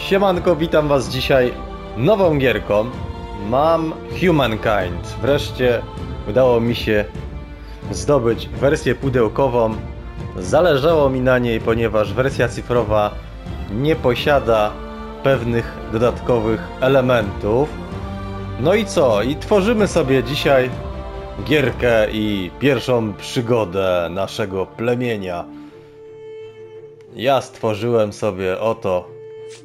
Siemanko, witam was dzisiaj nową gierką. Mam Humankind. Wreszcie udało mi się zdobyć wersję pudełkową. Zależało mi na niej, ponieważ wersja cyfrowa nie posiada pewnych dodatkowych elementów. No i co? I tworzymy sobie dzisiaj gierkę i pierwszą przygodę naszego plemienia. Ja stworzyłem sobie oto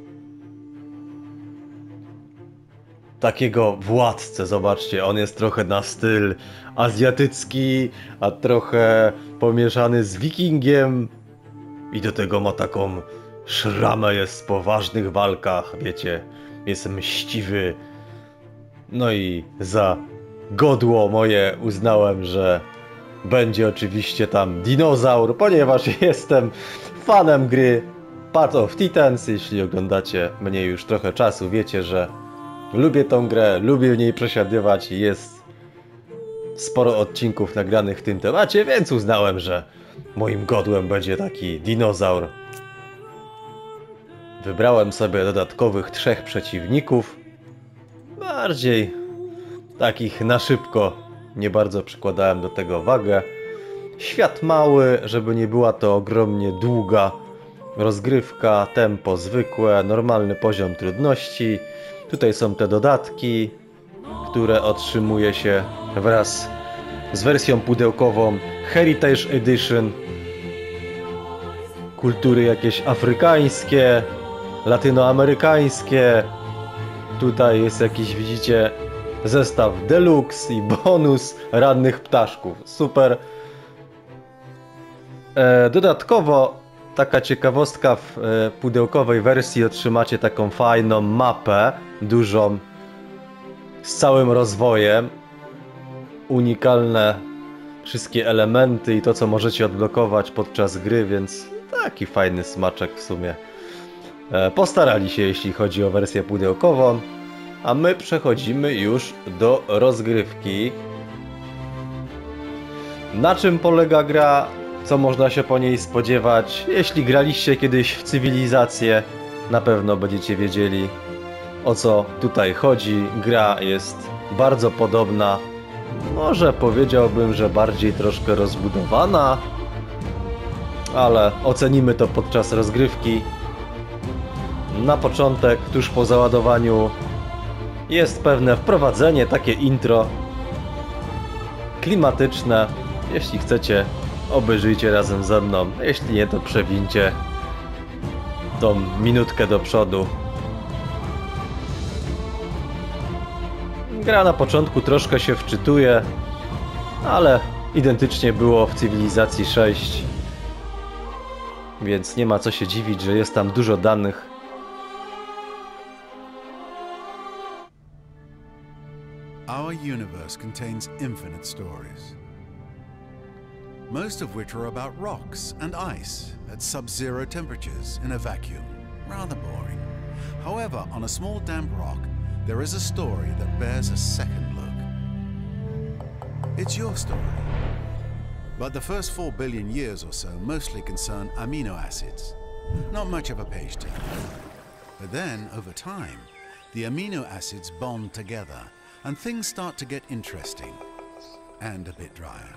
takiego władcę, zobaczcie, on jest trochę na styl azjatycki, a trochę pomieszany z wikingiem i do tego ma taką szramę, jest po ważnych walkach, wiecie, jest mściwy. No i za godło moje uznałem, że będzie oczywiście tam dinozaur, ponieważ jestem fanem gry Path of Titans. Jeśli oglądacie mnie już trochę czasu, wiecie, że lubię tą grę, lubię w niej przesiadywać i jest sporo odcinków nagranych w tym temacie, więc uznałem, że moim godłem będzie taki dinozaur. Wybrałem sobie dodatkowych 3 przeciwników, bardziej takich na szybko, nie bardzo przykładałem do tego wagę. Świat mały, żeby nie była to ogromnie długa rozgrywka, tempo zwykłe, normalny poziom trudności. Tutaj są te dodatki, które otrzymuje się wraz z wersją pudełkową Heritage Edition. Kultury jakieś afrykańskie, latynoamerykańskie. Tutaj jest jakiś, widzicie, zestaw deluxe i bonus rannych ptaszków. Super. Dodatkowo taka ciekawostka, w pudełkowej wersji otrzymacie taką fajną mapę, dużą, z całym rozwojem. Unikalne wszystkie elementy i to, co możecie odblokować podczas gry, więc taki fajny smaczek w sumie. Postarali się, jeśli chodzi o wersję pudełkową, a my przechodzimy już do rozgrywki. Na czym polega gra? Co można się po niej spodziewać? Jeśli graliście kiedyś w Cywilizację, na pewno będziecie wiedzieli, o co tutaj chodzi. Gra jest bardzo podobna, może powiedziałbym, że bardziej troszkę rozbudowana, ale ocenimy to podczas rozgrywki. Na początek, tuż po załadowaniu, jest pewne wprowadzenie, takie intro klimatyczne. Jeśli chcecie, obejrzyjcie razem ze mną, jeśli nie, to przewincie tą minutkę do przodu. Gra na początku troszkę się wczytuje, ale identycznie było w Cywilizacji 6, więc nie ma co się dziwić, że jest tam dużo danych. Our universe contains infinite stories, most of which are about rocks and ice at sub-zero temperatures in a vacuum. Rather boring. However, on a small damp rock, there is a story that bears a second look. It's your story. But the first 4 billion years or so mostly concern amino acids. Not much of a page turner. But then, over time, the amino acids bond together and things start to get interesting and a bit drier.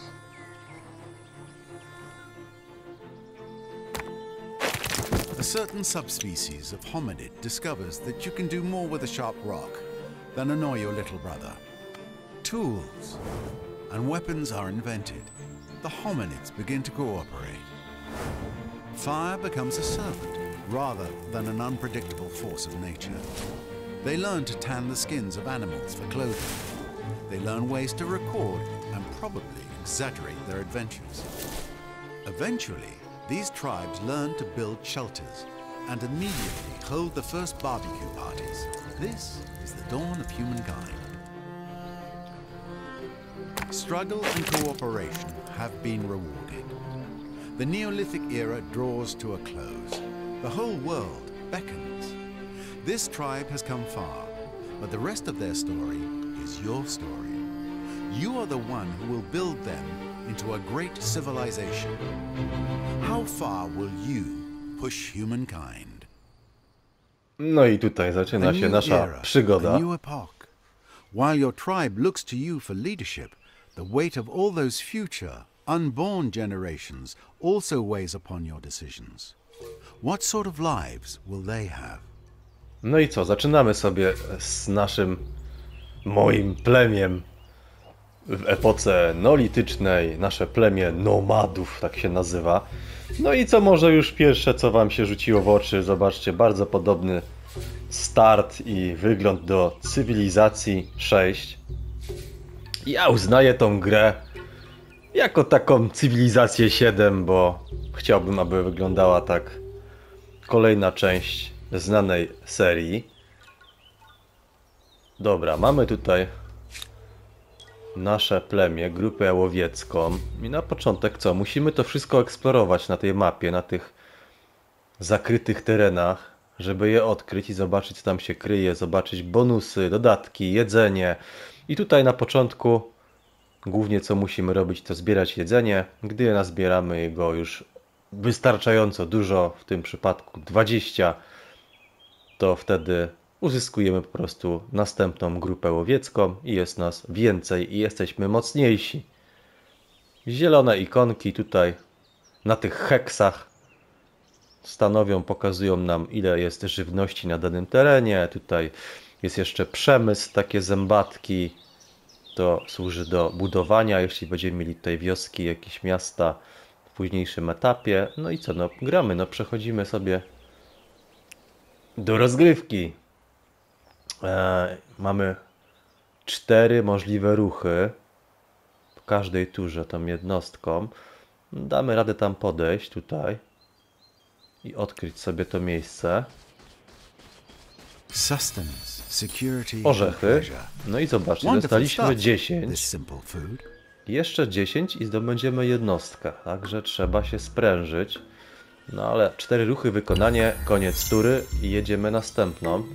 A certain subspecies of hominid discovers that you can do more with a sharp rock than annoy your little brother. Tools and weapons are invented. The hominids begin to cooperate. Fire becomes a servant rather than an unpredictable force of nature. They learn to tan the skins of animals for clothing. They learn ways to record and probably exaggerate their adventures. Eventually, these tribes learn to build shelters and immediately hold the first barbecue parties. This is the dawn of humankind. Struggle and cooperation have been rewarded. The Neolithic era draws to a close. The whole world beckons. This tribe has come far, but the rest of their story is your story. You are the one who will build them into a great civilization. How far will you push humankind? No i tutaj zaczyna się nasza przygoda. A new epoch. While your tribe looks to you for leadership, the weight of all those future, unborn generations also weighs upon your decisions. What sort of lives will they have? No i co? Zaczynamy sobie z moim plemiem w epoce neolitycznej. Nasze plemię nomadów, tak się nazywa. No i co może już pierwsze, co wam się rzuciło w oczy? Zobaczcie, bardzo podobny start i wygląd do Cywilizacji 6. Ja uznaję tą grę jako taką Cywilizację 7, bo chciałbym, aby wyglądała tak kolejna część znanej serii. Dobra, mamy tutaj nasze plemię, grupę łowiecką. I na początek co? Musimy to wszystko eksplorować na tej mapie, na tych zakrytych terenach, żeby je odkryć i zobaczyć, co tam się kryje, zobaczyć bonusy, dodatki, jedzenie. I tutaj na początku głównie co musimy robić, to zbierać jedzenie. Gdy je nazbieramy jego już wystarczająco dużo, w tym przypadku 20, to wtedy uzyskujemy po prostu następną grupę łowiecką i jest nas więcej i jesteśmy mocniejsi. Zielone ikonki tutaj na tych heksach pokazują nam, ile jest żywności na danym terenie. Tutaj jest jeszcze przemysł, takie zębatki. To służy do budowania, jeśli będziemy mieli tutaj wioski, jakieś miasta w późniejszym etapie. No i co, no gramy, no przechodzimy sobie do rozgrywki. Mamy 4 możliwe ruchy w każdej turze tą jednostką. Damy radę tam podejść tutaj i odkryć sobie to miejsce. Orzechy. No i zobaczcie, dostaliśmy 10. Jeszcze 10 i zdobędziemy jednostkę. Także trzeba się sprężyć. No ale 4 ruchy, wykonanie, koniec tury i jedziemy następną.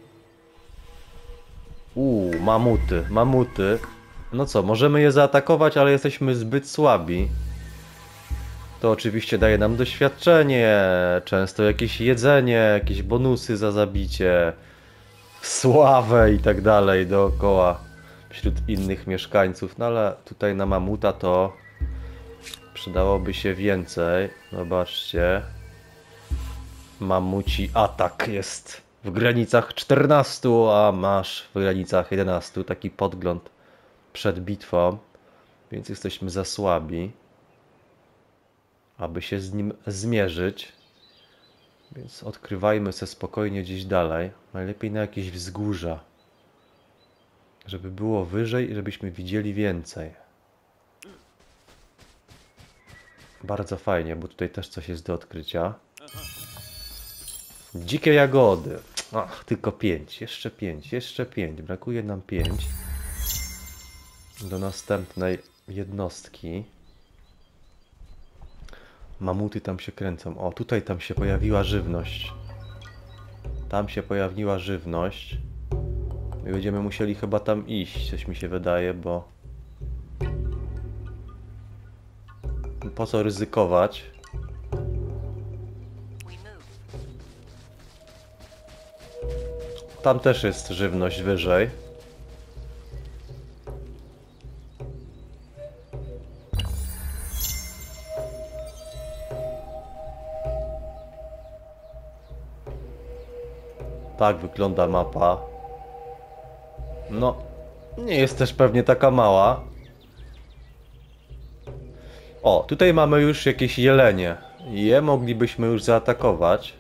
Mamuty. No co, możemy je zaatakować, ale jesteśmy zbyt słabi. To oczywiście daje nam doświadczenie, często jakieś jedzenie, jakieś bonusy za zabicie, sławę i tak dalej dookoła wśród innych mieszkańców. No ale tutaj na mamuta to przydałoby się więcej. Zobaczcie. Mamuci atak jest w granicach 14, a masz w granicach 11. Taki podgląd przed bitwą. Więc jesteśmy za słabi, aby się z nim zmierzyć. Więc odkrywajmy se spokojnie gdzieś dalej. Najlepiej na jakieś wzgórza. Żeby było wyżej i żebyśmy widzieli więcej. Bardzo fajnie, bo tutaj też coś jest do odkrycia. Dzikie jagody. Ach, tylko 5. Jeszcze 5. Jeszcze 5. Brakuje nam 5. Do następnej jednostki. Mamuty tam się kręcą. O, tutaj tam się pojawiła żywność. Tam się pojawiła żywność. My będziemy musieli chyba tam iść, coś mi się wydaje, bo... Po co ryzykować? Tam też jest żywność wyżej. Tak wygląda mapa. No, nie jest też pewnie taka mała. O, tutaj mamy już jakieś jelenie. Je moglibyśmy już zaatakować.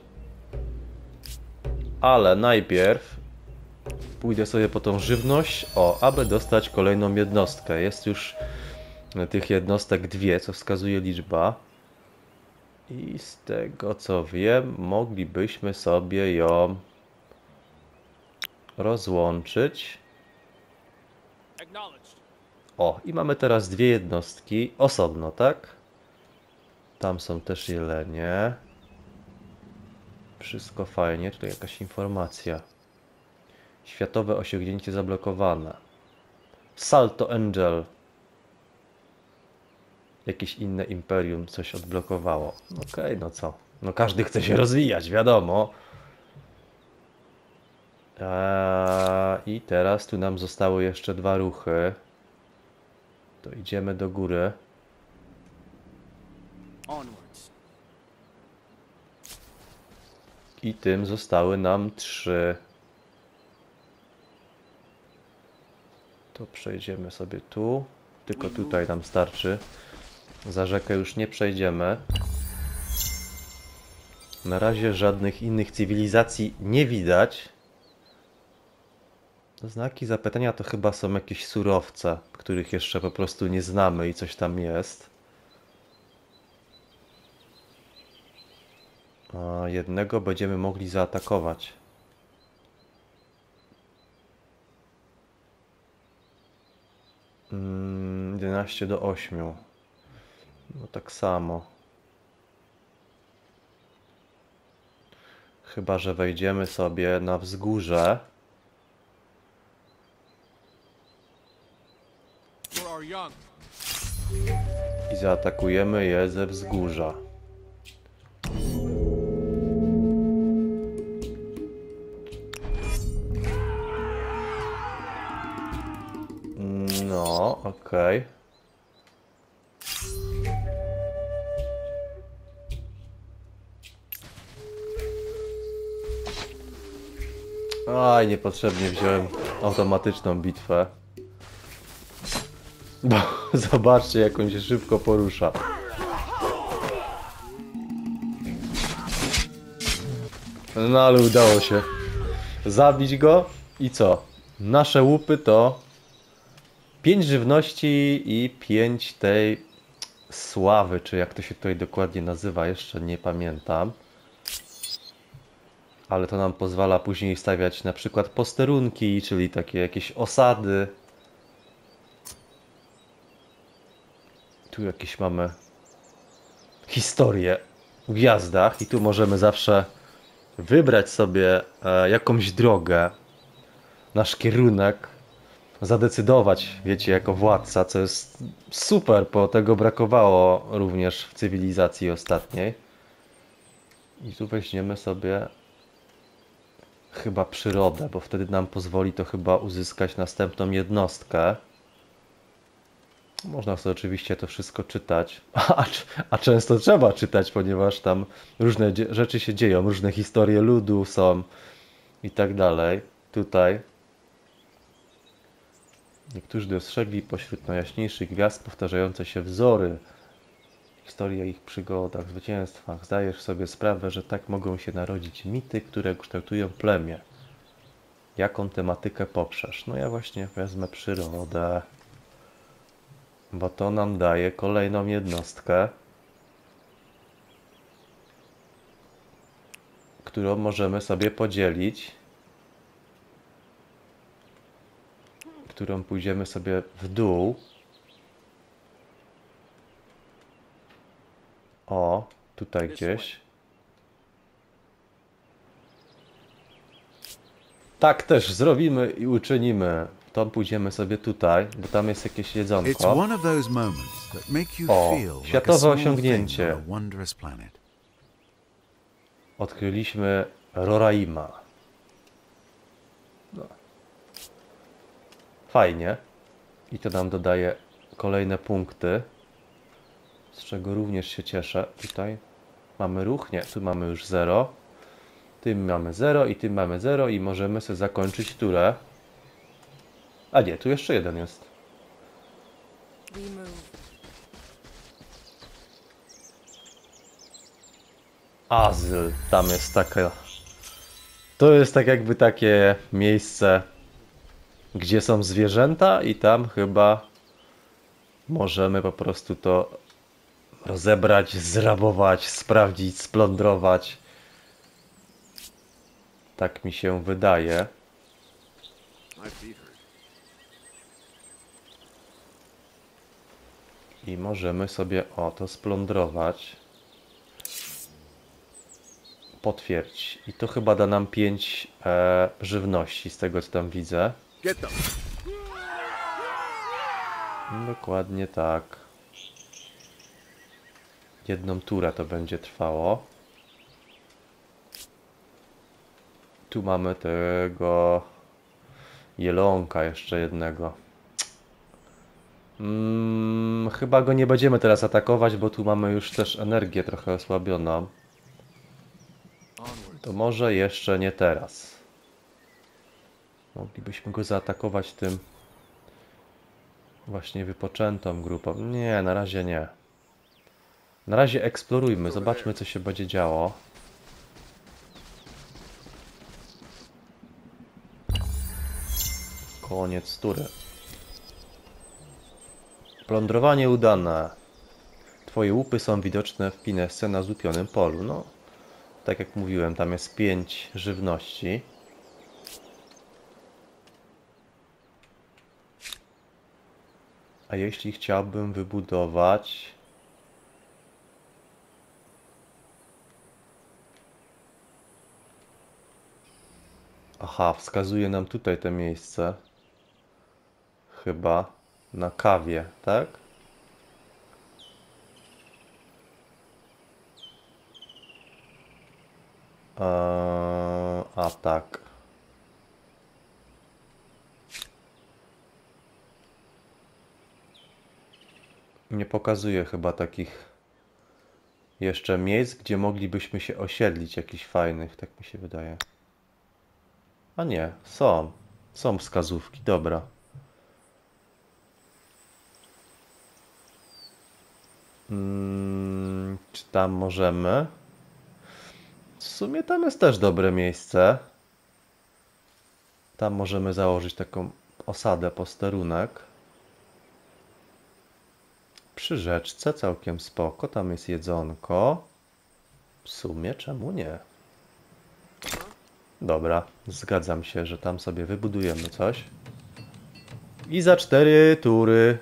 Ale najpierw pójdę sobie po tą żywność, aby dostać kolejną jednostkę. Jest już tych jednostek 2, co wskazuje liczba. I z tego co wiem, moglibyśmy sobie ją rozłączyć. O, i mamy teraz 2 jednostki osobno, tak? Tam są też jelenie. Wszystko fajnie. Tutaj jakaś informacja. Światowe osiągnięcie zablokowane. Salto Angel. Jakieś inne imperium coś odblokowało. Okej, no co? No każdy chce się rozwijać, wiadomo. I teraz tu nam zostały jeszcze 2 ruchy. To idziemy do góry. Onwards. I tym zostały nam 3. To przejdziemy sobie tu. Tylko tutaj nam starczy. Za rzekę już nie przejdziemy. Na razie żadnych innych cywilizacji nie widać. Znaki zapytania to chyba są jakieś surowce, których jeszcze po prostu nie znamy i coś tam jest. A jednego będziemy mogli zaatakować. Mm, 11 do 8. No tak samo. Chyba że wejdziemy sobie na wzgórze. I zaatakujemy je ze wzgórza. No, okej. Aj, niepotrzebnie wziąłem automatyczną bitwę. Bo zobaczcie, jak on się szybko porusza. No ale udało się zabić go i co? Nasze łupy to 5 żywności i 5 tej sławy, czy jak to się tutaj dokładnie nazywa, jeszcze nie pamiętam. Ale to nam pozwala później stawiać na przykład posterunki, czyli takie jakieś osady. Tu jakieś mamy historię w gwiazdach i tu możemy zawsze wybrać sobie jakąś drogę, nasz kierunek, zadecydować, wiecie, jako władca, co jest super, bo tego brakowało również w cywilizacji ostatniej. I tu weźmiemy sobie chyba przyrodę, bo wtedy nam pozwoli to chyba uzyskać następną jednostkę. Można sobie oczywiście to wszystko czytać, a często trzeba czytać, ponieważ tam różne rzeczy się dzieją, różne historie ludu są i tak dalej. Tutaj niektórzy dostrzegli pośród najjaśniejszych gwiazd powtarzające się wzory, historie o ich przygodach, zwycięstwach. Zdajesz sobie sprawę, że tak mogą się narodzić mity, które kształtują plemię. Jaką tematykę poprzesz? No ja właśnie wezmę przyrodę, bo to nam daje kolejną jednostkę, którą możemy sobie podzielić, którą pójdziemy sobie w dół. O, tutaj gdzieś. Tak też zrobimy i uczynimy. To pójdziemy sobie tutaj, bo tam jest jakieś jedzonko. O, światowe osiągnięcie. Odkryliśmy Roraima. No. Fajnie. I to nam dodaje kolejne punkty, z czego również się cieszę. Tutaj mamy ruch? Nie, tu mamy już 0. Tym mamy 0 i tym mamy 0 i możemy sobie zakończyć turę. A nie, tu jeszcze jeden jest. Azyl, tam jest taka... To jest tak jakby takie miejsce, gdzie są zwierzęta i tam chyba możemy po prostu to rozebrać, zrabować, sprawdzić, splądrować. Tak mi się wydaje. I możemy sobie to splądrować. Potwierdź. I to chyba da nam 5 żywności, z tego co tam widzę. Dokładnie tak. Jedną turę to będzie trwało. Tu mamy tego jelonka jeszcze jednego. Chyba go nie będziemy teraz atakować, bo tu mamy już też energię trochę osłabioną. To może jeszcze nie teraz. Moglibyśmy go zaatakować tym właśnie wypoczętą grupą. Nie, na razie nie. Na razie eksplorujmy, zobaczmy co się będzie działo. Koniec tury. Plądrowanie udane. Twoje łupy są widoczne w Pinesce na złupionym polu. No, tak jak mówiłem, tam jest 5 żywności. A jeśli chciałbym wybudować... Aha, wskazuje nam tutaj to miejsce. Chyba na kawie, tak? A tak. Nie pokazuje chyba takich jeszcze miejsc, gdzie moglibyśmy się osiedlić, jakichś fajnych, tak mi się wydaje. A nie, są. Są wskazówki, dobra. Czy tam możemy? W sumie tam jest też dobre miejsce. Tam możemy założyć taką osadę, posterunek. Przy rzeczce całkiem spoko, tam jest jedzonko. W sumie czemu nie? Dobra, zgadzam się, że tam sobie wybudujemy coś. I za 4 tury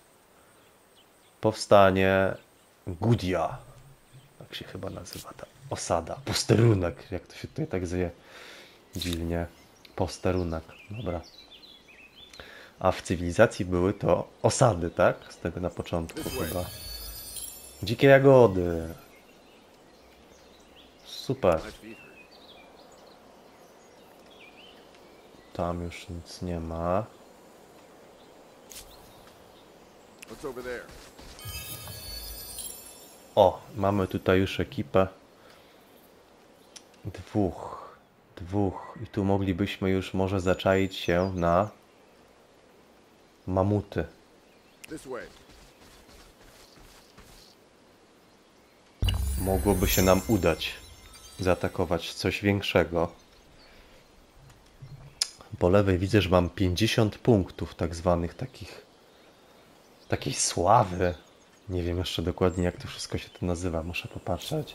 powstanie Gudia. Tak się chyba nazywa ta osada. Posterunek, jak to się tutaj tak zwie dziwnie. Posterunek, dobra. A w cywilizacji były to osady, tak? Z tego na początku chyba. Dzikie jagody. Super. Tam już nic nie ma. O, mamy tutaj już ekipę. Dwóch. I tu moglibyśmy już może zaczaić się na mamuty. Mogłoby się nam udać zaatakować coś większego. Po lewej widzę, że mam 50 punktów tak zwanych takiej sławy. Nie wiem jeszcze dokładnie jak to wszystko się tu nazywa. Muszę popatrzeć.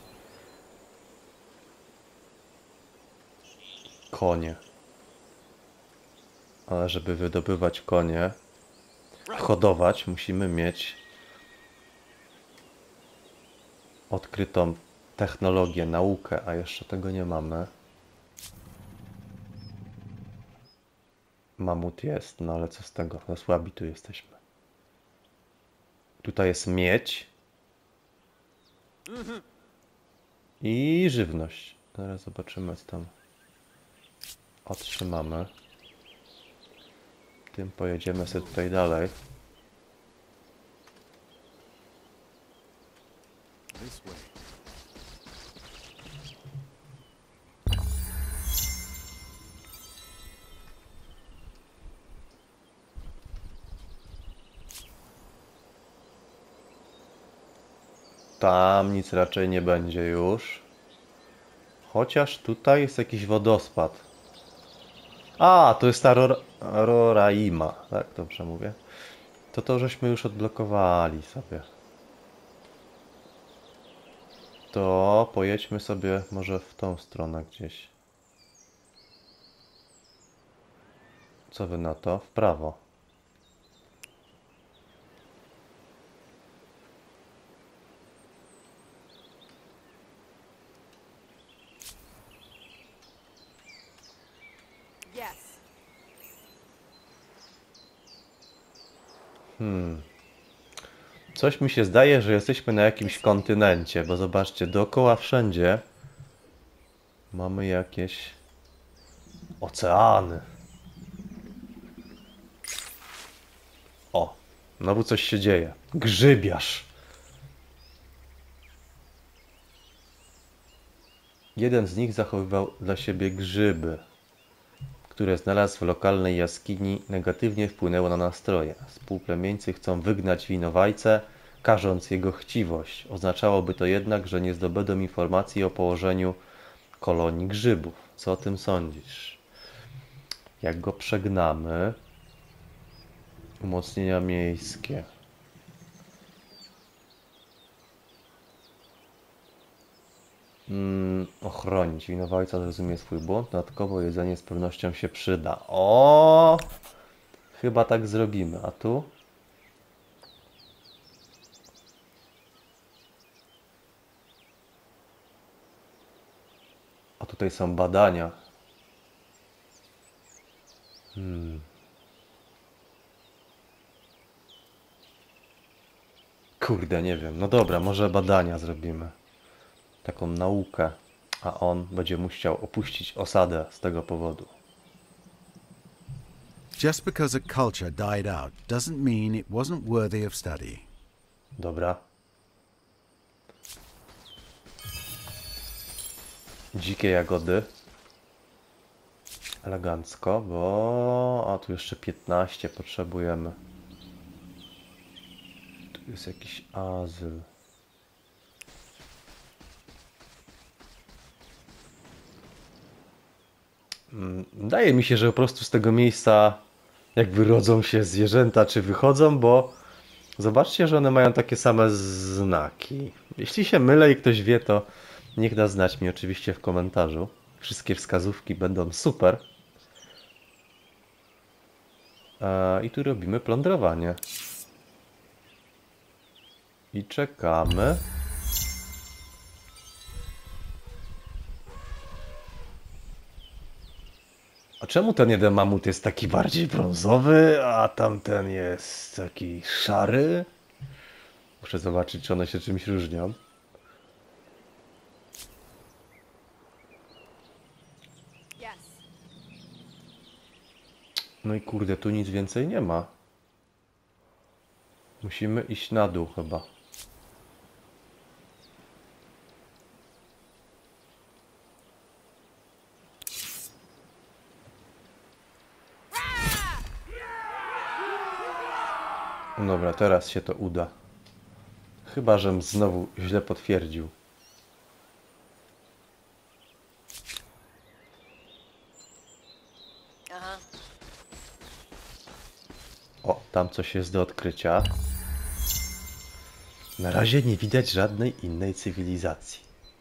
Konie. Ale żeby wydobywać konie, hodować, musimy mieć odkrytą technologię, naukę, a jeszcze tego nie mamy. Mamut jest, no ale co z tego? No słabi tu jesteśmy. Tutaj jest miedź. I żywność. Zaraz zobaczymy, co tam otrzymamy. Tym pojedziemy sobie tutaj dalej. Tam nic raczej nie będzie już. Chociaż tutaj jest jakiś wodospad. A, to jest ta Roraima. Tak, dobrze mówię. To żeśmy już odblokowali sobie. To pojedźmy sobie może w tą stronę gdzieś. Co wy na to? W prawo. Coś mi się zdaje, że jesteśmy na jakimś kontynencie, bo zobaczcie, dookoła wszędzie mamy jakieś Oceany. O, znowu coś się dzieje. Grzybiarz. Jeden z nich zachowywał dla siebie grzyby, które znalazł w lokalnej jaskini. Negatywnie wpłynęło na nastroje. Współplemieńcy chcą wygnać winowajcę, karząc jego chciwość. Oznaczałoby to jednak, że nie zdobędą informacji o położeniu kolonii grzybów. Co o tym sądzisz? Jak go przegnamy? Umocnienia miejskie. Ochronić. Winowajca zrozumie swój błąd. Dodatkowo jedzenie z pewnością się przyda. O! Chyba tak zrobimy. A tu? A tutaj są badania. Kurde, nie wiem. No dobra, może badania zrobimy. Taką naukę. A on będzie musiał opuścić osadę z tego powodu. Just because a culture died out doesn't mean it wasn't worthy of study. Dobra. Dzikie jagody. Elegancko, bo... A tu jeszcze 15 potrzebujemy. Tu jest jakiś azyl. Wydaje mi się, że po prostu z tego miejsca jakby rodzą się zwierzęta, czy wychodzą, bo zobaczcie, że one mają takie same znaki. Jeśli się mylę i ktoś wie, to niech da znać mi oczywiście w komentarzu. Wszystkie wskazówki będą super. I tu robimy plądrowanie. I czekamy. A czemu ten jeden mamut jest taki bardziej brązowy, a tamten jest taki szary? Muszę zobaczyć, czy one się czymś różnią. No i kurde, tu nic więcej nie ma. Musimy iść na dół chyba. Dobra, teraz się to uda. Chyba, żem znowu źle potwierdził. O, tam coś jest do odkrycia. Na razie nie widać żadnej innej cywilizacji.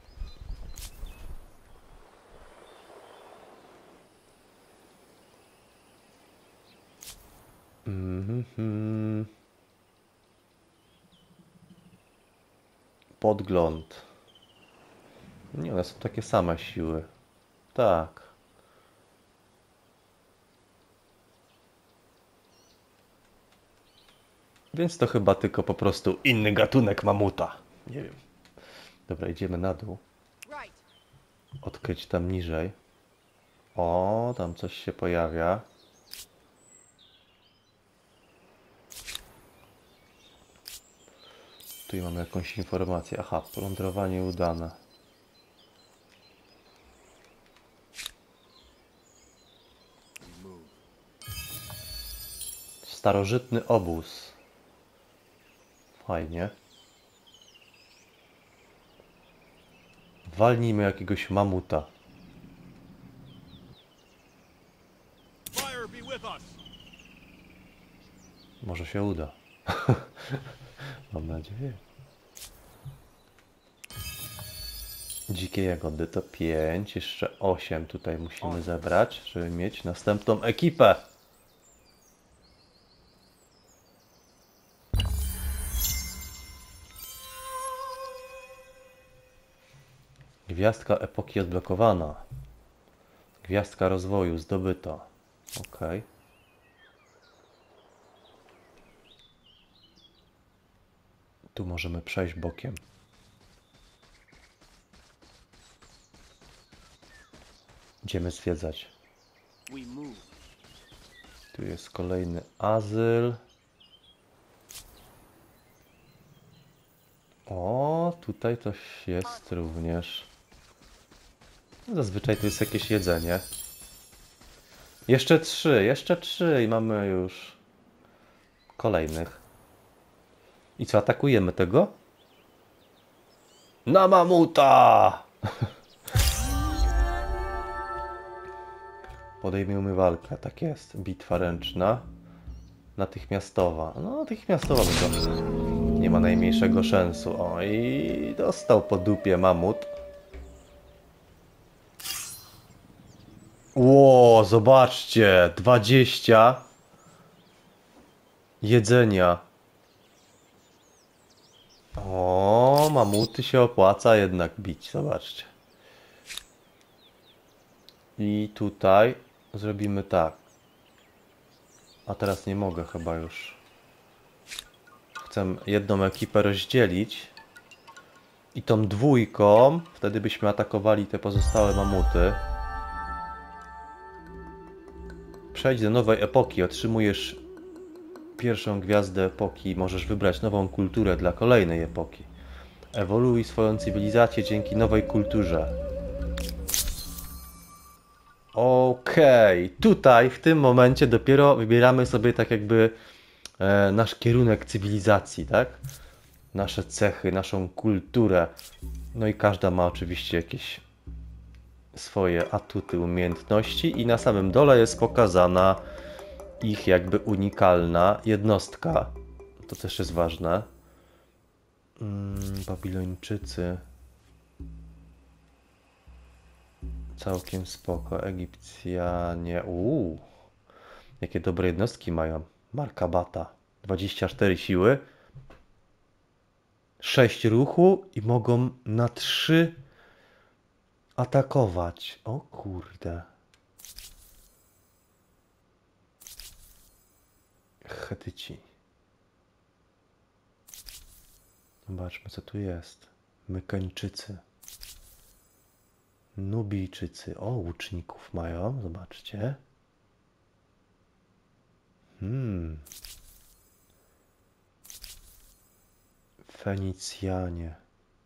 Podgląd. Nie, one są takie same siły. Tak. Więc to chyba tylko po prostu inny gatunek mamuta. Nie wiem. Dobra, idziemy na dół. Odkryć tam niżej. O, tam coś się pojawia. Tu mamy jakąś informację. Aha, plądrowanie udane. Starożytny obóz. Fajnie. Walnijmy jakiegoś mamuta. Może się uda. Mam nadzieję. Dzikie jagody to 5, jeszcze 8 tutaj musimy zebrać, żeby mieć następną ekipę. Gwiazdka epoki odblokowana. Gwiazdka rozwoju zdobyta. Ok. Tu możemy przejść bokiem. Idziemy zwiedzać. Tu jest kolejny azyl. O, tutaj coś jest również. Zazwyczaj to jest jakieś jedzenie. Jeszcze 3 i mamy już kolejnych. I co, atakujemy tego? Na mamuta! Podejmiemy walkę, tak jest. Bitwa ręczna. Natychmiastowa. No, natychmiastowa to nie ma najmniejszego sensu. O, i dostał po dupie mamut. Ło, zobaczcie, 20 jedzenia. O, mamuty się opłaca jednak bić, zobaczcie. I tutaj zrobimy tak. A teraz nie mogę chyba już. Chcę jedną ekipę rozdzielić. I tą dwójką, wtedy byśmy atakowali te pozostałe mamuty. Przejdź do nowej epoki, otrzymujesz pierwszą gwiazdę epoki, możesz wybrać nową kulturę dla kolejnej epoki. Ewoluuj swoją cywilizację dzięki nowej kulturze. Okej, tutaj w tym momencie dopiero wybieramy sobie tak jakby nasz kierunek cywilizacji, tak? Nasze cechy, naszą kulturę. No i każda ma oczywiście jakieś swoje atuty, umiejętności i na samym dole jest pokazana ich jakby unikalna jednostka. To też jest ważne. Babilończycy. Całkiem spoko. Egipcjanie. Jakie dobre jednostki mają. Markabata. 24 siły. 6 ruchu i mogą na 3 atakować. O kurde. Chetyci. Zobaczmy, co tu jest. Mykeńczycy. Nubijczycy. O, łuczników mają. Zobaczcie. Fenicjanie.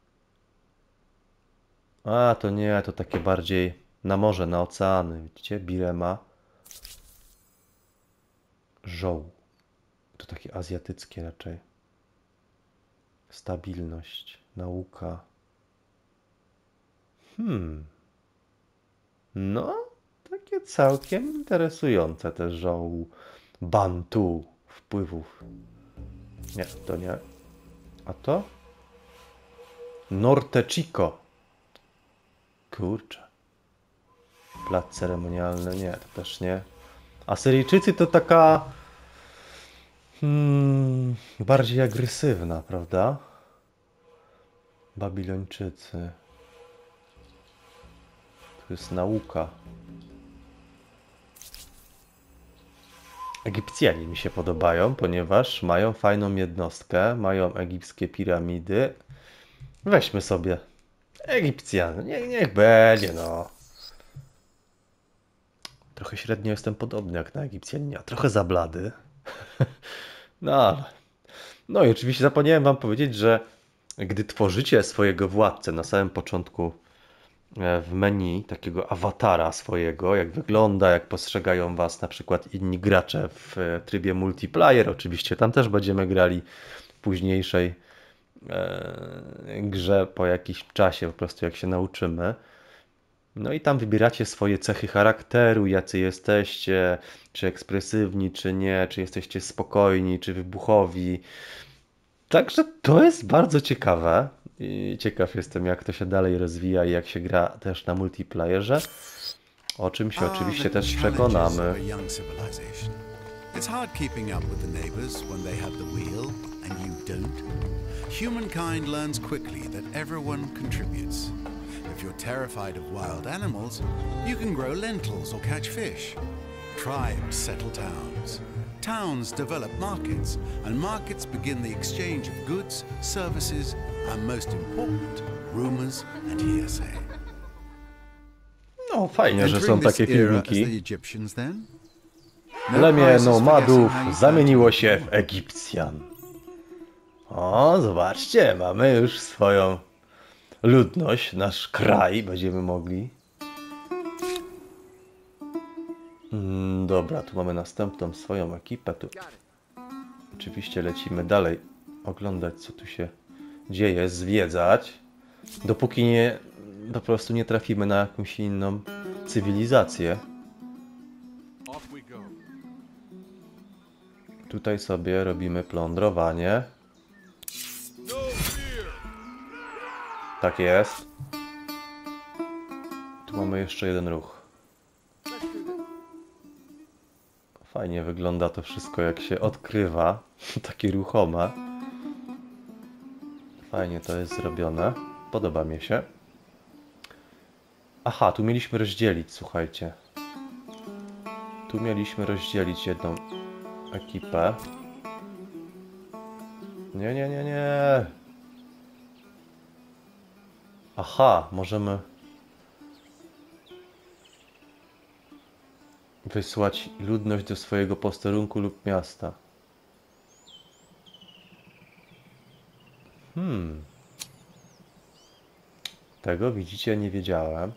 A, to nie, to takie bardziej na morze, na oceany. Widzicie? Birema. Żoł. To takie azjatyckie raczej. Stabilność. Nauka. No, takie całkiem interesujące te żoł. Bantu wpływów. Nie, to nie. A to? Norte Chico. Kurczę. Plac ceremonialny. Nie, to też nie. Asyryjczycy to taka bardziej agresywna, prawda? Babilończycy. To jest nauka. Egipcjanie mi się podobają, ponieważ mają fajną jednostkę, mają egipskie piramidy. Weźmy sobie Egipcjan. Niech będzie, no. Trochę średnio jestem podobny jak na Egipcjaninia. Trochę za blady. No, no i oczywiście zapomniałem wam powiedzieć, że gdy tworzycie swojego władcę na samym początku w menu takiego awatara swojego, jak wygląda, jak postrzegają was na przykład inni gracze w trybie multiplayer, oczywiście tam też będziemy grali w późniejszej grze po jakimś czasie, po prostu jak się nauczymy. No i tam wybieracie swoje cechy charakteru, jacy jesteście, czy ekspresywni, czy nie, czy jesteście spokojni, czy wybuchowi. Także to jest bardzo ciekawe. I ciekaw jestem, jak to się dalej rozwija i jak się gra też na multiplayerze. O czym się oczywiście też przekonamy. It's hard keeping up with the neighbors when they have the wheel and you don't. Humankind learns quickly that everyone contributes. If you're terrified of wild animals, you can grow lentils or catch fish. Tribes settle towns. Towns develop markets, and markets begin the exchange of goods, services, and most important, rumors and hearsay. O, fajnie, że są Entering this takie era as the filmiki. Egyptians then? Plemię prizes for nomadów guessing how you zamieniło found się w Egipcjan. O, zobaczcie, mamy już swoją ludność, nasz kraj będziemy mogli. Dobra, tu mamy następną swoją ekipę. Tu oczywiście lecimy dalej, oglądać co tu się dzieje, zwiedzać. Dopóki nie, po prostu nie trafimy na jakąś inną cywilizację. Tutaj sobie robimy plądrowanie. Tak jest. Tu mamy jeszcze jeden ruch. Fajnie wygląda to wszystko, jak się odkrywa. Takie ruchome. Fajnie to jest zrobione. Podoba mi się. Aha, tu mieliśmy rozdzielić, słuchajcie. Tu mieliśmy rozdzielić jedną ekipę. Nie, nie, nie, nie. Aha, możemy wysłać ludność do swojego posterunku lub miasta. Tego, widzicie, nie wiedziałem.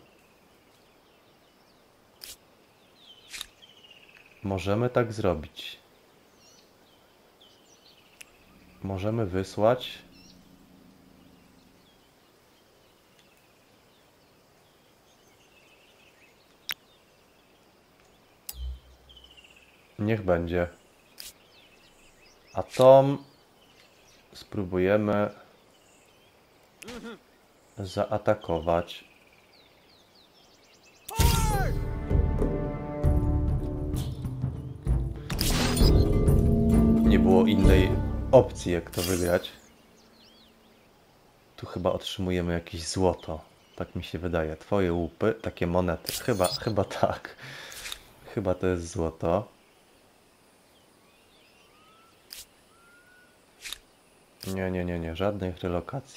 Możemy tak zrobić. Możemy wysłać niech będzie. A tą spróbujemy zaatakować. Nie było innej opcji, jak to wygrać. Tu chyba otrzymujemy jakieś złoto. Tak mi się wydaje. Twoje łupy, takie monety. Chyba tak. Chyba to jest złoto. Nie, nie, nie, nie. Żadnych relokacji.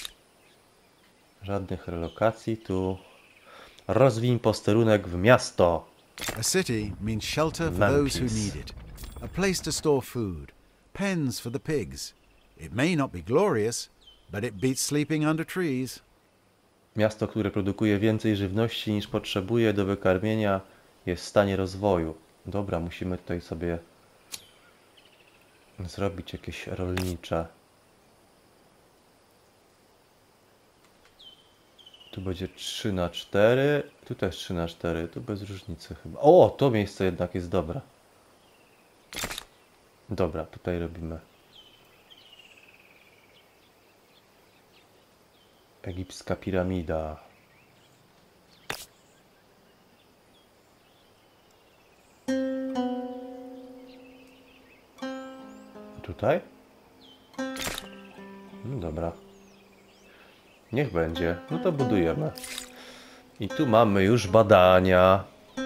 Żadnych relokacji. Tu rozwiń posterunek w miasto. A city means shelter for those who need it, a place to store food, pens for the pigs. It may not be glorious, but it beats sleeping under trees. Miasto, które produkuje więcej żywności niż potrzebuje do wykarmienia, jest w stanie rozwoju. Dobra, musimy tutaj sobie zrobić jakieś rolnicze. Tu będzie 3×4, tu też 3×4, tu bez różnicy chyba. O, to miejsce jednak jest dobre. Dobra, tutaj robimy egipska piramida. Tutaj? No dobra. Niech będzie. No to budujemy. I tu mamy już badania.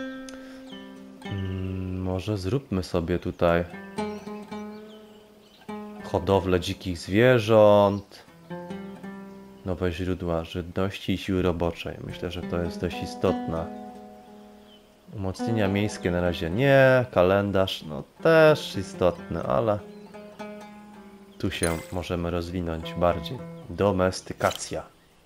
Może zróbmy sobie tutaj hodowlę dzikich zwierząt. Nowe źródła żywności i siły roboczej. Myślę, że to jest dość istotne. Umocnienia miejskie na razie nie. Kalendarz no też istotny, ale tu się możemy rozwinąć bardziej. Domestykacja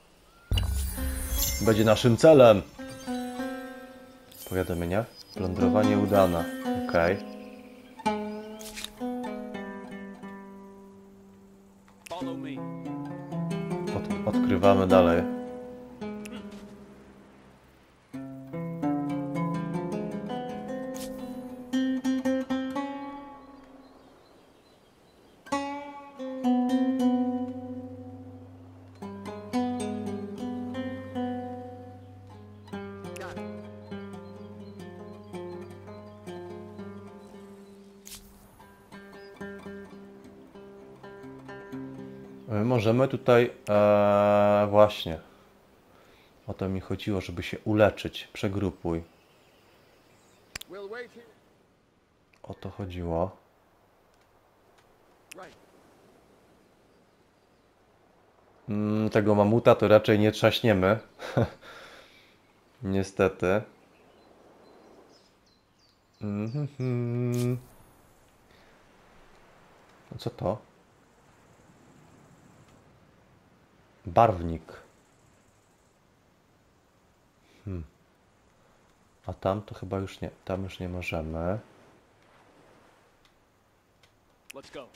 będzie naszym celem. Powiadomienia. Plądrowanie udane. Ok. Odkrywamy dalej. Możemy tutaj właśnie o to mi chodziło, żeby się uleczyć. Przegrupuj. O to chodziło. Tego mamuta to raczej nie trzaśniemy. Niestety. No co to? Barwnik. A tam to chyba już nie. Tam już nie możemy. Let's go.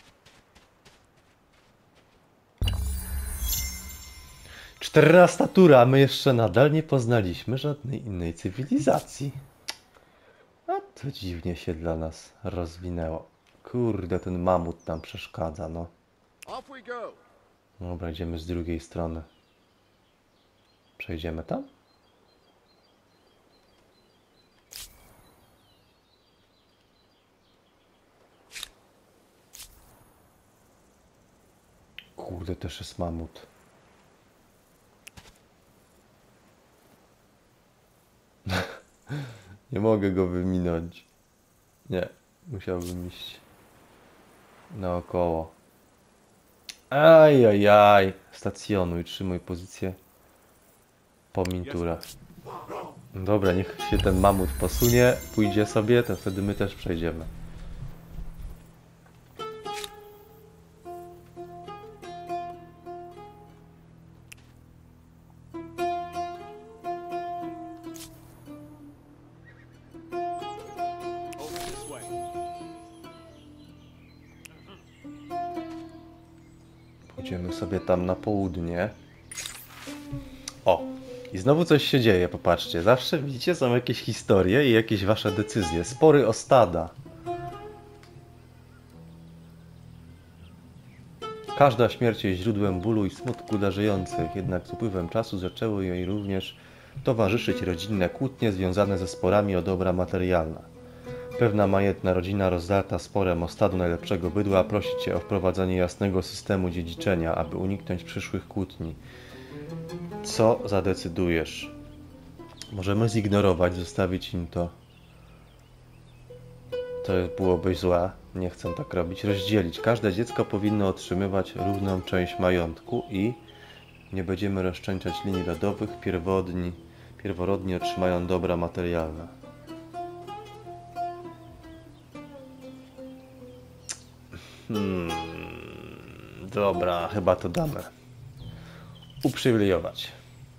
14 tura, my jeszcze nadal nie poznaliśmy żadnej innej cywilizacji. A to dziwnie się dla nas rozwinęło. Kurde, ten mamut nam przeszkadza, no. Off we go. Dobra, idziemy z drugiej strony. Przejdziemy tam? Kurde, też jest mamut. Nie mogę go wyminąć. Nie, musiałbym iść naokoło. Ajajaj. Stacjonuj, trzymuj pozycję. Pomiń turę. Dobra, niech się ten mamut posunie, pójdzie sobie, to wtedy my też przejdziemy. Over this way. Pójdziemy sobie tam na południe. O! I znowu coś się dzieje, popatrzcie. Zawsze widzicie, są jakieś historie i jakieś wasze decyzje. Spory o stada. Każda śmierć jest źródłem bólu i smutku dla żyjących, jednak z upływem czasu zaczęły jej również towarzyszyć rodzinne kłótnie związane ze sporami o dobra materialne. Pewna majętna rodzina rozdarta sporem o stado najlepszego bydła prosi Cię o wprowadzenie jasnego systemu dziedziczenia, aby uniknąć przyszłych kłótni. Co zadecydujesz? Możemy zignorować, zostawić im to. To byłoby złe. Nie chcę tak robić. Rozdzielić. Każde dziecko powinno otrzymywać równą część majątku i nie będziemy rozczańczać linii rodowych. Pierworodni otrzymają dobra materialne. Dobra, chyba to damy. Uprzywilejować.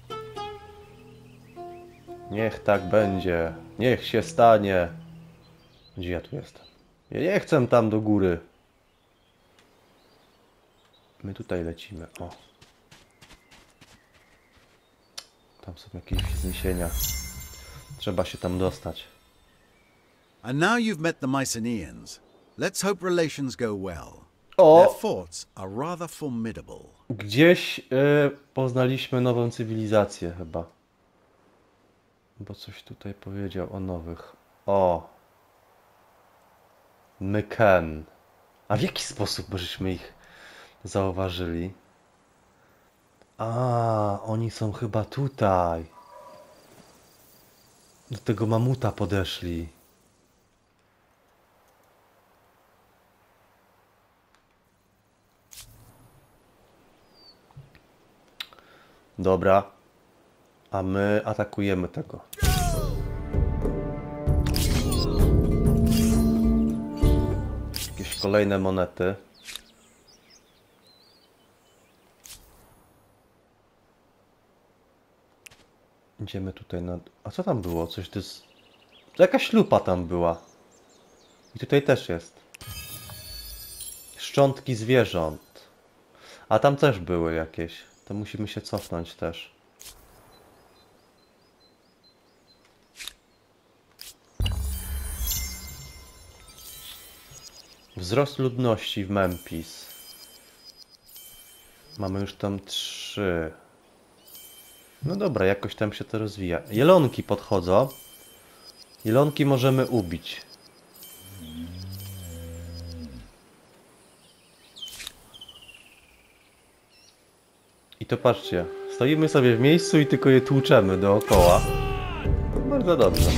Niech tak będzie. Niech się stanie. Gdzie ja tu jestem? Ja nie chcę tam do góry. My tutaj lecimy. O. Tam są jakieś wzniesienia. Trzeba się tam dostać. And now you've met the Mycenaeans. Let's hope relations go well. O! Their forts are rather formidable. Gdzieś poznaliśmy nową cywilizację chyba. Bo coś tutaj powiedział o nowych. O! Myken. A w jaki sposób żeśmy ich zauważyli? A, oni są chyba tutaj. Do tego mamuta podeszli. Dobra. A my atakujemy tego. Jakieś kolejne monety. Idziemy tutaj na... A co tam było? Coś to jest... Jakaś lupa tam była. I tutaj też jest. Szczątki zwierząt. A tam też były jakieś. To musimy się cofnąć też. Wzrost ludności w Memphis. Mamy już tam 3. No dobra, jakoś tam się to rozwija. Jelonki podchodzą. Jelonki możemy ubić. I to patrzcie. Stoimy sobie w miejscu i tylko je tłuczemy dookoła. Bardzo dobrze.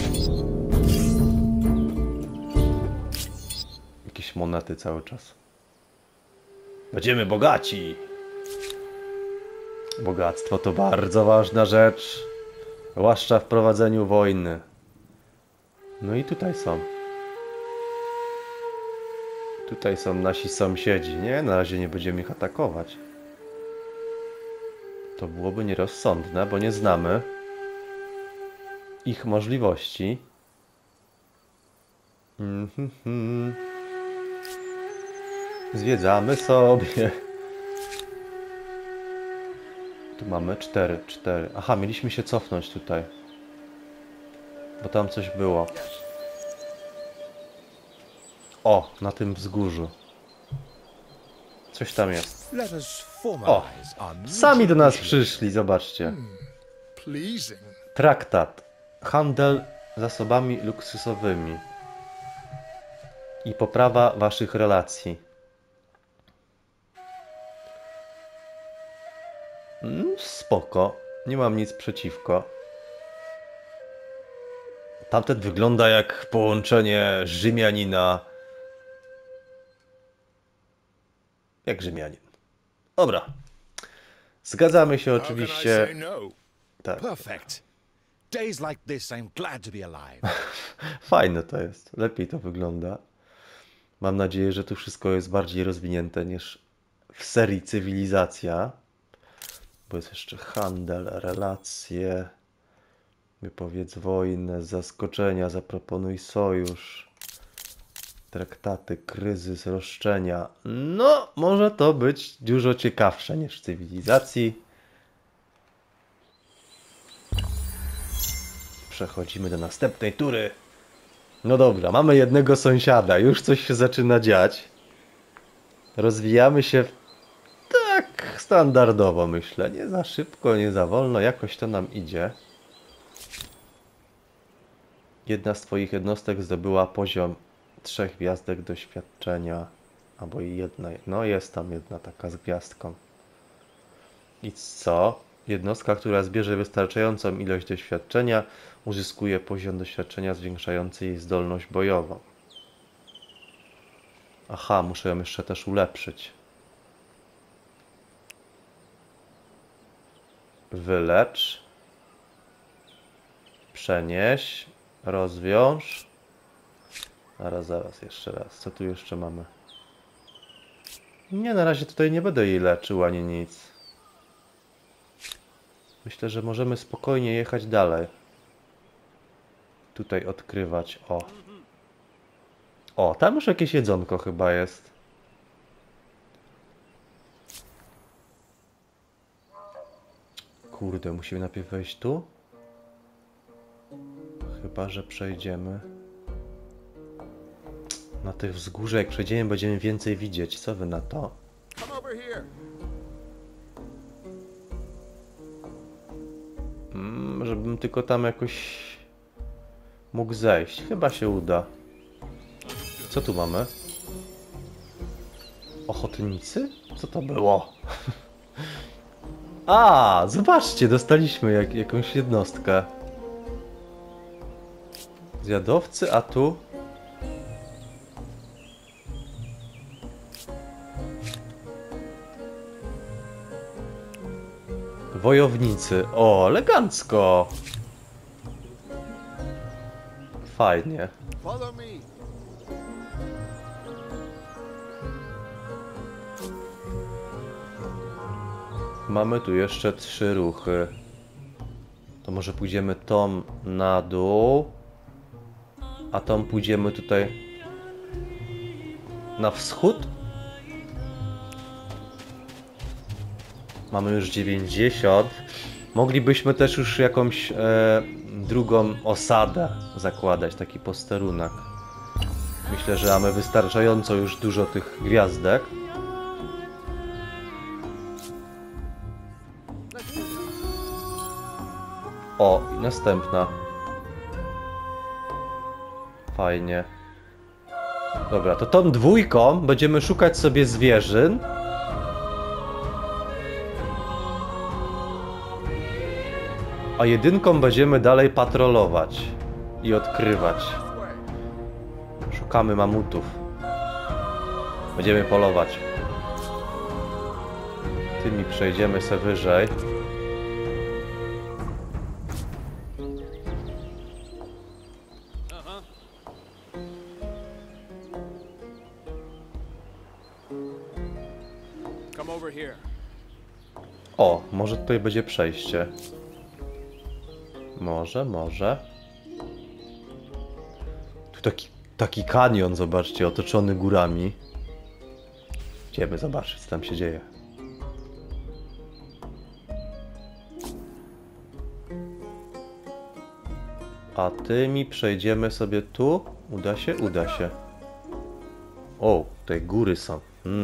Jakieś monety cały czas. Będziemy bogaci. Bogactwo to bardzo ważna rzecz. Zwłaszcza w prowadzeniu wojny. No i tutaj są. Tutaj są nasi sąsiedzi. Nie, na razie nie będziemy ich atakować. To byłoby nierozsądne, bo nie znamy ich możliwości. Zwiedzamy sobie. Tu mamy 4. Aha, mieliśmy się cofnąć tutaj. Bo tam coś było. O, na tym wzgórzu. Coś tam jest. O, sami do nas przyszli, zobaczcie. Traktat. Handel zasobami luksusowymi. I poprawa waszych relacji. Spoko. Nie mam nic przeciwko. Tamten wygląda jak połączenie Rzymianina. Jak Rzymianin. Dobra. Zgadzamy się oczywiście. Tak. Days like this, I'm glad to be alive. Fajne to jest. Lepiej to wygląda. Mam nadzieję, że tu wszystko jest bardziej rozwinięte niż w serii Cywilizacja. Bo jest jeszcze handel, relacje, wypowiedz wojnę, zaskoczenia, zaproponuj sojusz, traktaty, kryzys, roszczenia. No, może to być dużo ciekawsze niż w Cywilizacji. Przechodzimy do następnej tury. No dobra, mamy jednego sąsiada, już coś się zaczyna dziać. Rozwijamy się tak standardowo, myślę. Nie za szybko, nie za wolno, jakoś to nam idzie. Jedna z twoich jednostek zdobyła poziom 3 gwiazdek doświadczenia. Albo i jedna, no jest tam jedna taka z gwiazdką. I co? Jednostka, która zbierze wystarczającą ilość doświadczenia, uzyskuje poziom doświadczenia zwiększający jej zdolność bojową. Aha, muszę ją jeszcze też ulepszyć. Wylecz. Przenieś. Rozwiąż. Zaraz, jeszcze raz. Co tu jeszcze mamy? Nie, na razie tutaj nie będę jej leczył ani nic. Myślę, że możemy spokojnie jechać dalej. Tutaj odkrywać. O. O, tam już jakieś jedzonko chyba jest. Kurde, musimy najpierw wejść tu? Chyba, że przejdziemy. Na tych wzgórzach, jak przejdziemy, będziemy więcej widzieć. Co wy na to? Żebym tylko tam jakoś mógł zejść. Chyba się uda. Co tu mamy? Ochotnicy? Co to było? A, zobaczcie, dostaliśmy jakąś jednostkę. Zjadowcy, a tu? Wojownicy. O, elegancko. Fajnie. Mamy tu jeszcze 3 ruchy. To może pójdziemy tą na dół. A tą pójdziemy tutaj na wschód. Mamy już 90. Moglibyśmy też już jakąś drugą osadę zakładać, taki posterunek. Myślę, że mamy wystarczająco już dużo tych gwiazdek. O, i następna. Fajnie. Dobra, to tą dwójką będziemy szukać sobie zwierzyn. A jedynką będziemy dalej patrolować i odkrywać. Szukamy mamutów. Będziemy polować. Tymi przejdziemy se wyżej. Come over here. O, może tutaj będzie przejście. Może. Tu taki kanion, zobaczcie, otoczony górami. Idziemy zobaczyć, co tam się dzieje. A tymi przejdziemy sobie tu. Uda się? Uda się. O, tutaj góry są.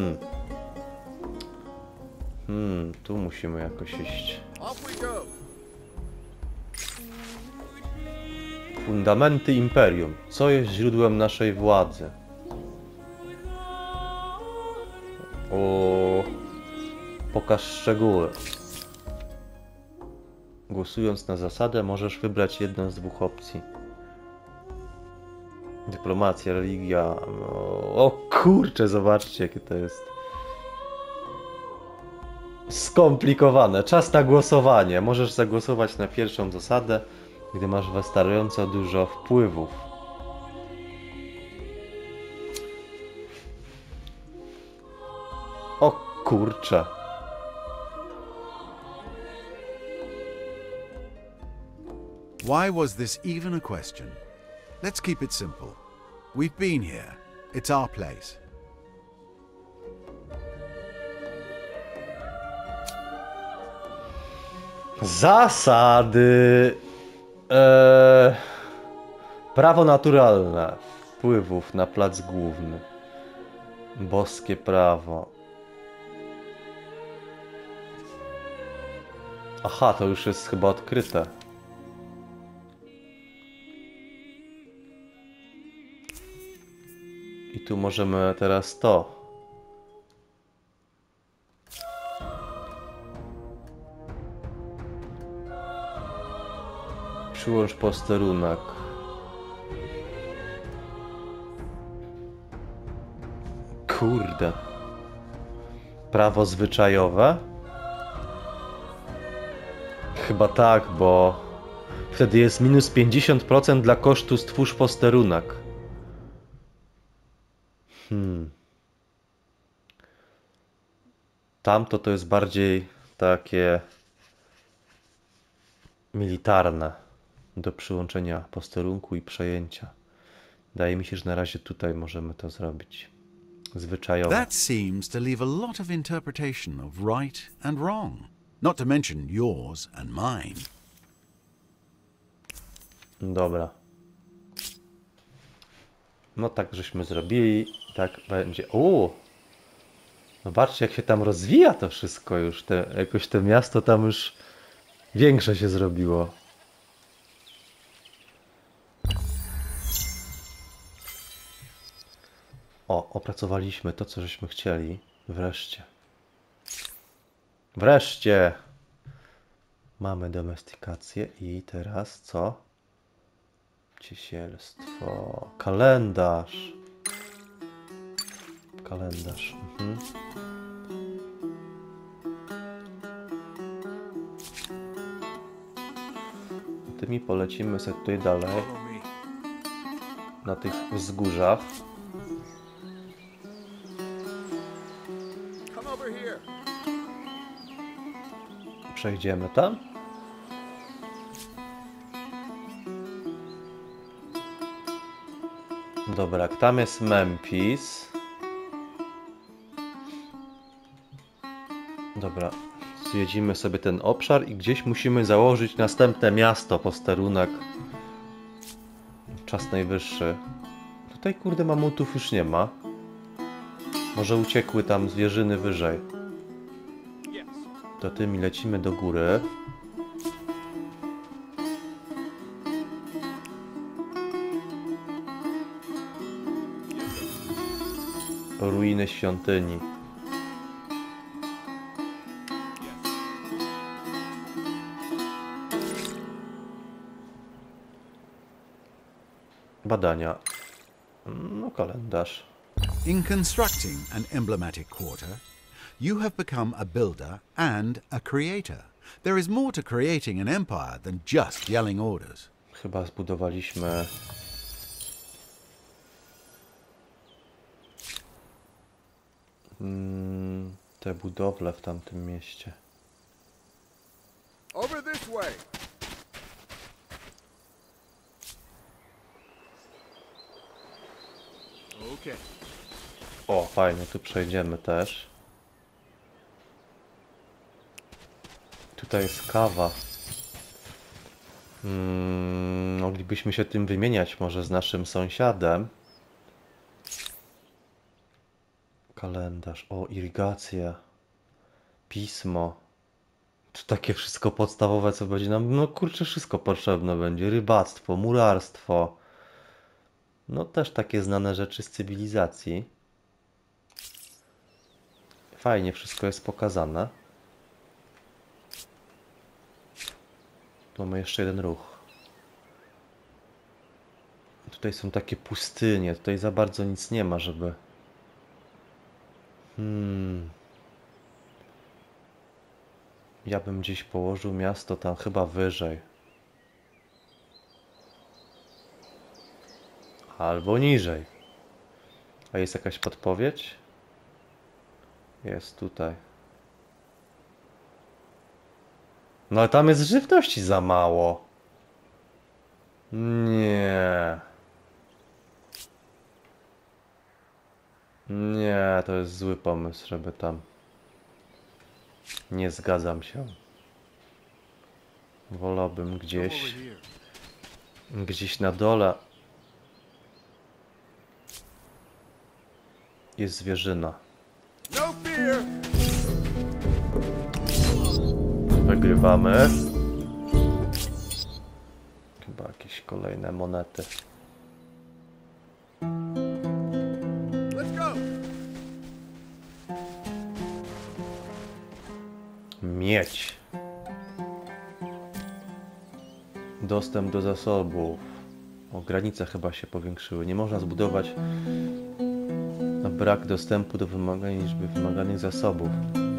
Tu musimy jakoś iść. Off we go. Fundamenty Imperium. Co jest źródłem naszej władzy? O, pokaż szczegóły. Głosując na zasadę, możesz wybrać jedną z dwóch opcji. Dyplomacja, religia. O kurczę, zobaczcie, jakie to jest skomplikowane. Czas na głosowanie. Możesz zagłosować na pierwszą zasadę, gdy masz wystarczająco dużo wpływów. O kurczę. Why was this even a question? Let's keep it simple. We've been here. It's our place. Zasady. Prawo naturalne wpływów na plac główny. Boskie prawo. Aha, to już jest chyba odkryte. I tu możemy teraz to. Przyłącz posterunek. Kurde. Prawo zwyczajowe? Chyba tak, bo wtedy jest minus 50% dla kosztu stwórz posterunek. Tamto to jest bardziej takie militarne do przyłączenia posterunku i przejęcia. Wydaje mi się, że na razie tutaj możemy to zrobić. Zwyczajowo. That seems to leave a lot of interpretation of right and wrong. Not to mention yours and mine. Dobra. No tak żeśmy zrobili. Tak będzie. Zobaczcie, jak się tam rozwija to wszystko już. Jakoś to miasto tam już większe się zrobiło. O, opracowaliśmy to, co żeśmy chcieli. Wreszcie. Wreszcie! Mamy domestykację i teraz co? Ciesielstwo. Kalendarz. Kalendarz. Tymi polecimy sobie tutaj dalej. Na tych wzgórzach. Przejdziemy tam. Dobra, tam jest Memphis. Dobra, zwiedzimy sobie ten obszar i gdzieś musimy założyć następne miasto, posterunek. Czas najwyższy. Tutaj kurde mamutów już nie ma. Może uciekły tam zwierzyny wyżej. To tymi lecimy do góry. Ruiny świątyni. Badania. No, kalendarz. In constructing an emblematic quarter, you have become a builder and a creator. There is more to creating an empire than just yelling orders. Chyba zbudowaliśmy te budowle w tamtym mieście. Over this way. Okay. O, fajnie, tu przejdziemy też. Tutaj jest kawa. Moglibyśmy się tym wymieniać może z naszym sąsiadem. Kalendarz, o, irygacja. Pismo. To takie wszystko podstawowe, co będzie nam, no kurczę, wszystko potrzebne będzie. Rybactwo, murarstwo. No też takie znane rzeczy z cywilizacji. Fajnie wszystko jest pokazane. Tu mamy jeszcze jeden ruch. Tutaj są takie pustynie. Tutaj za bardzo nic nie ma, żeby... Ja bym gdzieś położył miasto tam chyba wyżej. Albo niżej. A jest jakaś podpowiedź? Jest tutaj. No ale tam jest żywności za mało. Nie. Nie, to jest zły pomysł, żeby tam... Nie zgadzam się. Wolałbym gdzieś... Gdzieś na dole... Jest zwierzyna. No fear. Wygrywamy. Chyba jakieś kolejne monety. Let's go. Miedź. Dostęp do zasobów. O, granice chyba się powiększyły. Nie można zbudować na brak dostępu do wymaganej liczby wymaganych zasobów.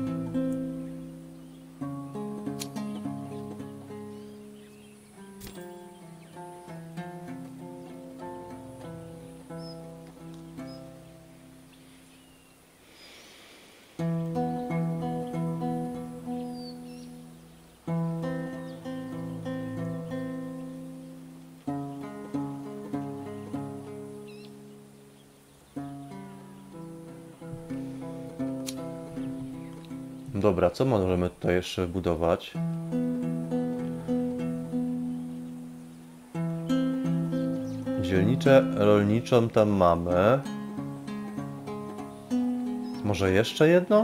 Dobra, co możemy tutaj jeszcze budować? Dzielnicę rolniczą tam mamy. Może jeszcze jedno?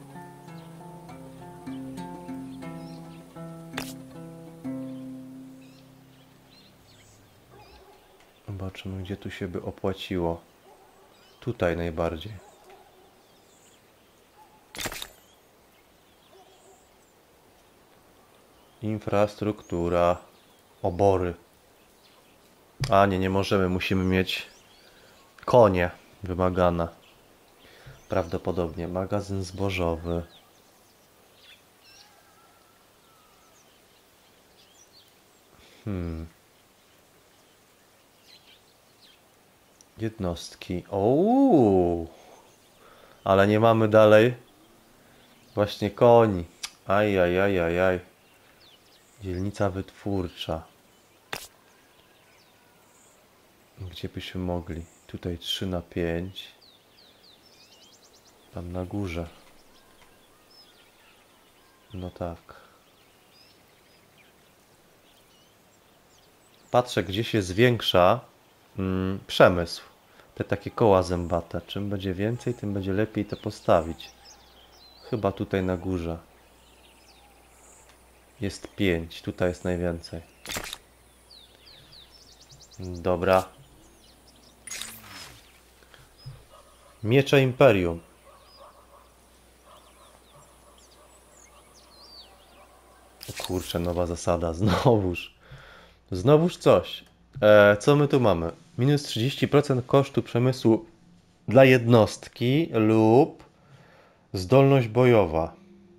Zobaczymy, gdzie tu się by opłaciło. Tutaj najbardziej. Infrastruktura. Obory. A nie, nie możemy. Musimy mieć konie wymagane. Prawdopodobnie. Magazyn zbożowy. Jednostki. Ouu. Ale nie mamy dalej właśnie koni. Ajajajajaj. Dzielnica wytwórcza. Gdzie byśmy mogli? Tutaj 3/5. Tam na górze. No tak. Patrzę, gdzie się zwiększa przemysł. Te takie koła zębate. Czym będzie więcej, tym będzie lepiej to postawić. Chyba tutaj na górze. Jest 5. Tutaj jest najwięcej. Dobra. Miecze Imperium. O kurczę, nowa zasada. Znowuż coś. Co my tu mamy? Minus 30% kosztu przemysłu dla jednostki lub zdolność bojowa.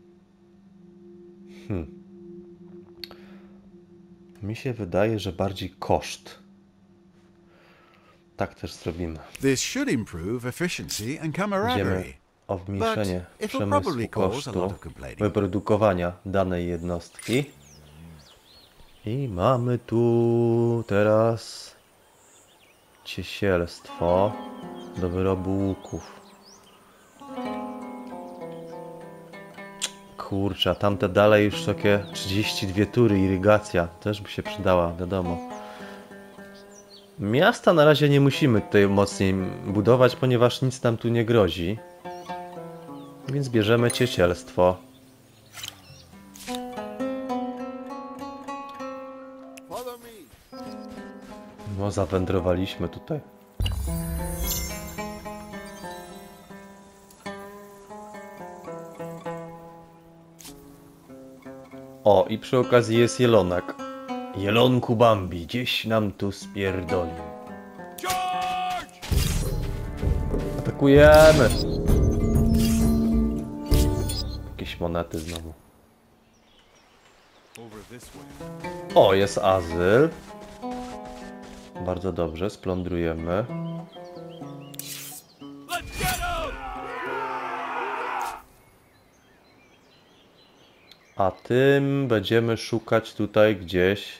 Mi się wydaje, że bardziej koszt. Tak też zrobimy. This should improve efficiency and camaraderie. o zmniejszenie But it'll przemysłu probably cause a kosztu lot of complaining. wyprodukowania danej jednostki. I mamy tu teraz ciesielstwo do wyrobu łuków. Kurczę, a tamte dalej już takie 32 tury, irygacja też by się przydała, wiadomo. Miasta na razie nie musimy tutaj mocniej budować, ponieważ nic nam tu nie grozi. Więc bierzemy ciesielstwo. Follow me. No, zawędrowaliśmy tutaj. O, i przy okazji jest jelonek. Jelonku Bambi, gdzieś nam tu spierdolił. Charge! Atakujemy! Jakieś monety znowu. Over this way. O, jest azyl. Bardzo dobrze, splądrujemy. Let's get 'em! A tym będziemy szukać tutaj gdzieś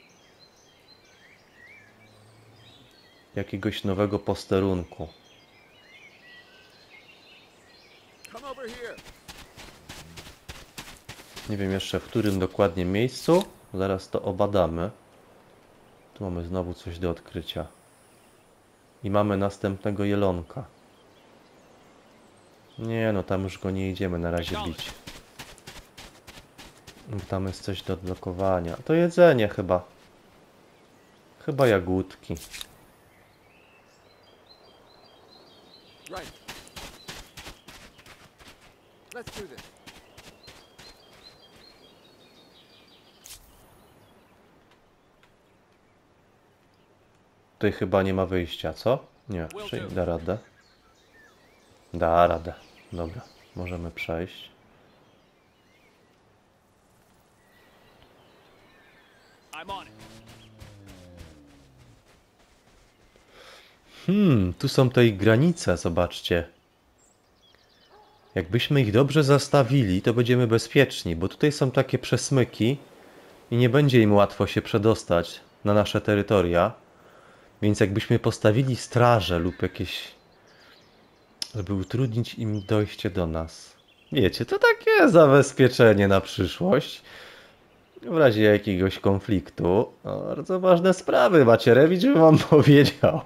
jakiegoś nowego posterunku. Come over here. Nie wiem jeszcze w którym dokładnie miejscu. Zaraz to obadamy. Tu mamy znowu coś do odkrycia. I mamy następnego jelonka. Nie no, tam już go nie idziemy na razie bić. Tam jest coś do odblokowania. To jedzenie chyba. Chyba jagódki. Right. Let's do this. Tutaj chyba nie ma wyjścia, co? Nie, czyli da radę. Da radę. Dobra, możemy przejść. I'm on it. Tu są te ich granice, zobaczcie. Jakbyśmy ich dobrze zastawili, to będziemy bezpieczni, bo tutaj są takie przesmyki i nie będzie im łatwo się przedostać na nasze terytoria. Więc jakbyśmy postawili straże lub jakieś, żeby utrudnić im dojście do nas. Wiecie, to takie zabezpieczenie na przyszłość. W razie jakiegoś konfliktu. No, bardzo ważne sprawy, Macierewicz by wam powiedział.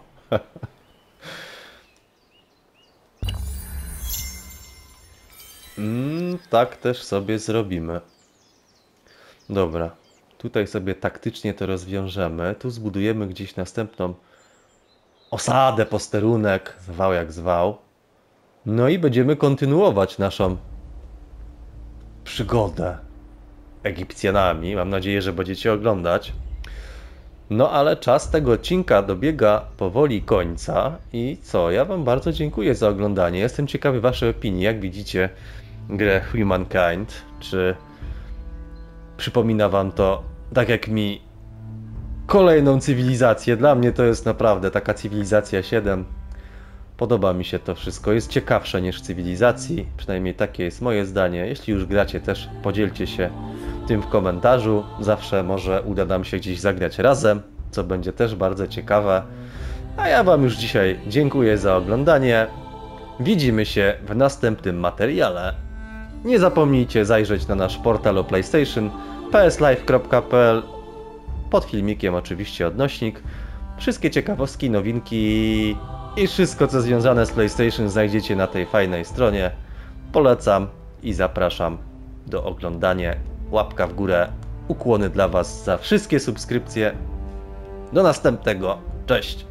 Tak też sobie zrobimy. Dobra. Tutaj sobie taktycznie to rozwiążemy. Tu zbudujemy gdzieś następną osadę, posterunek, zwał jak zwał. No i będziemy kontynuować naszą przygodę Egipcjanami. Mam nadzieję, że będziecie oglądać. No ale czas tego odcinka dobiega powoli końca. I co? Ja wam bardzo dziękuję za oglądanie. Jestem ciekawy waszej opinii. Jak widzicie grę Humankind? Czy przypomina wam to, tak jak mi, kolejną cywilizację? Dla mnie to jest naprawdę taka cywilizacja 7. Podoba mi się to wszystko. Jest ciekawsze niż cywilizacji. Przynajmniej takie jest moje zdanie. Jeśli już gracie, też podzielcie się tym w komentarzu. Zawsze może uda nam się gdzieś zagrać razem, co będzie też bardzo ciekawe. A ja wam już dzisiaj dziękuję za oglądanie. Widzimy się w następnym materiale. Nie zapomnijcie zajrzeć na nasz portal o PlayStation pslive.pl. Pod filmikiem oczywiście odnośnik. Wszystkie ciekawostki, nowinki i wszystko co związane z PlayStation znajdziecie na tej fajnej stronie. Polecam i zapraszam do oglądania. Łapka w górę, ukłony dla was za wszystkie subskrypcje. Do następnego. Cześć!